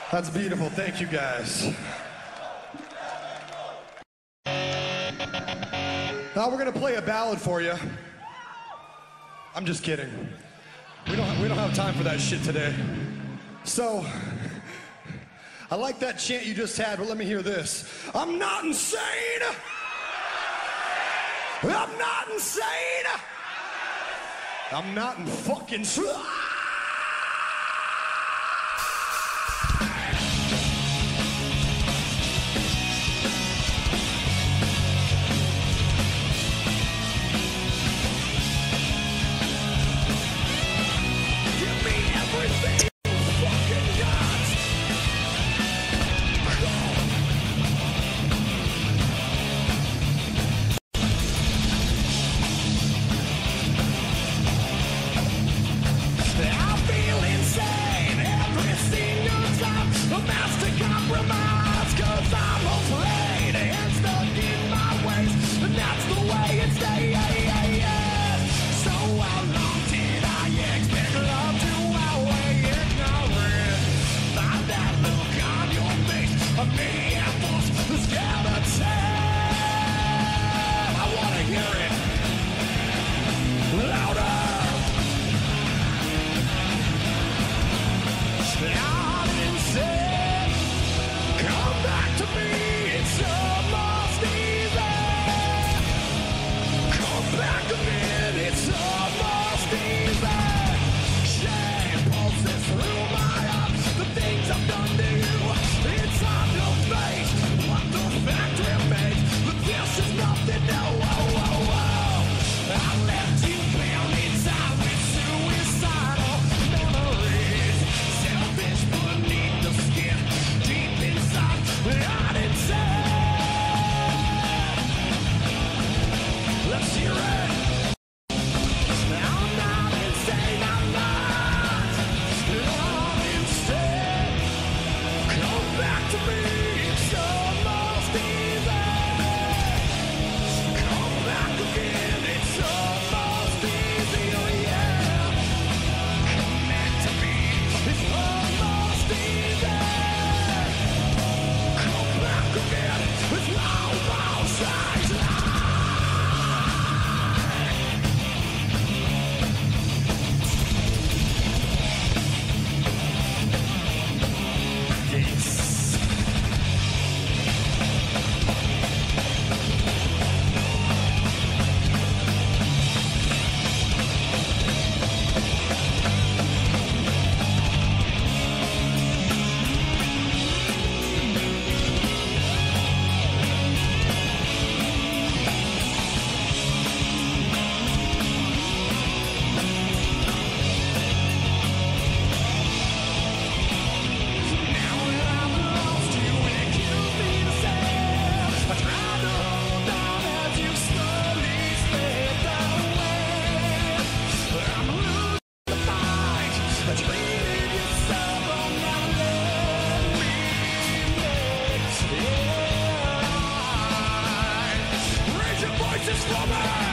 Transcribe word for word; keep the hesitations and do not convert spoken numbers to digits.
That's beautiful. Thank you, guys. Now we're gonna play a ballad for you. I'm just kidding. We don't we don't have time for that shit today. So, I like that chant you just had, but let me hear this. I'm not insane. I'm not insane. I'm not in fucking. Voices for me!